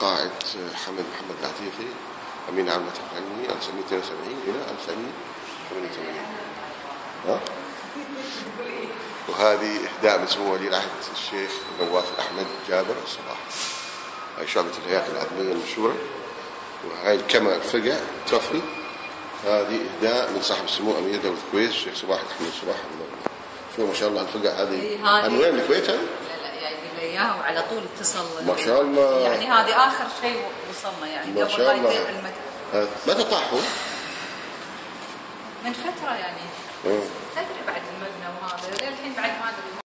قائد حمد محمد العتيقي أمين عام المتحف العلمي 1972 إلى 1988. وهذه إهداء من سمو ولي العهد الشيخ نواف أحمد جابر الصباح، هاي شعبة الهياكل العظمية المشهورة. وهاي الكاميرا الفقع ترفي، هذه إهداء من صاحب السمو أمير دولة الكويت الشيخ صباح الحمد صباح. شوف ما شاء الله الفقع هذه من وين الكويت؟ لا يعني لي اياها وعلى طول اتصل ما شاء الله. يعني هذه آخر شيء وصلنا يعني ما شاء الله. المتحف. متى طاح هو؟ من فترة يعني. تدري بعد المبنى وهذا للحين بعد ما ادري.